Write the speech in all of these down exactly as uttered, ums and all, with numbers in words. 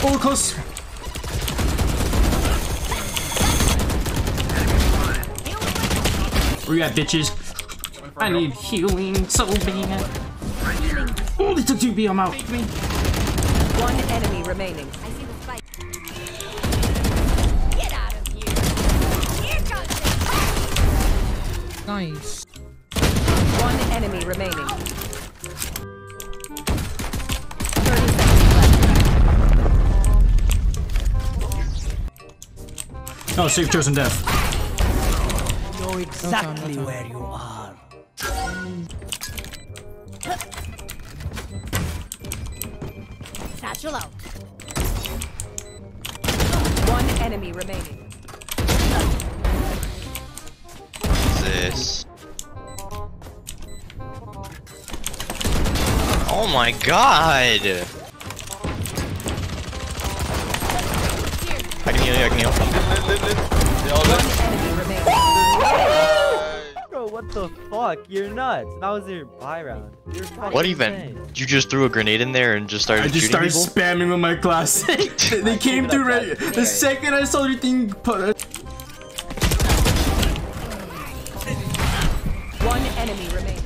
Oh, close. Where you at, bitches? I need healing so bad. Oh, they took two B. I'm out. One enemy remaining. I see the spike. Get out of here. Here comes it. Nice. One enemy remaining. Oh, so you've chosen death. Know exactly where you are. Satchel out. One enemy remaining. This. Oh my god! I can heal you, I can heal. Enemy remaining. Bro, what the fuck? You're nuts. That was your buy round. You're fucking What even? insane. You just threw a grenade in there and just started I just shooting started people? spamming with my classic. They came through right. The second I saw everything put. One enemy remaining.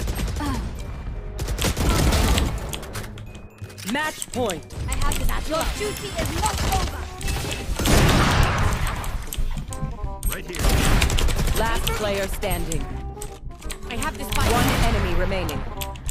Match point. I have this. Satchel out. Your duty is not over. Right here. Last player standing. I have this spike. One enemy remaining.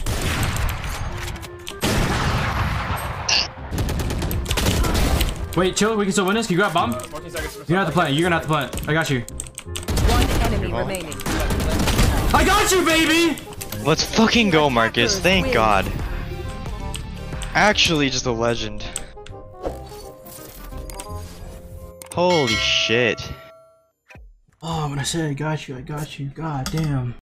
Wait, chill. We can still win this. Can you grab bomb? You're gonna have to plant. You're gonna have to plant. I got you. One enemy remaining. I got you, baby. Let's fucking go, Marcus. Thank God. Actually, just a legend. Holy shit. Oh, when I said I got you, I got you. God damn.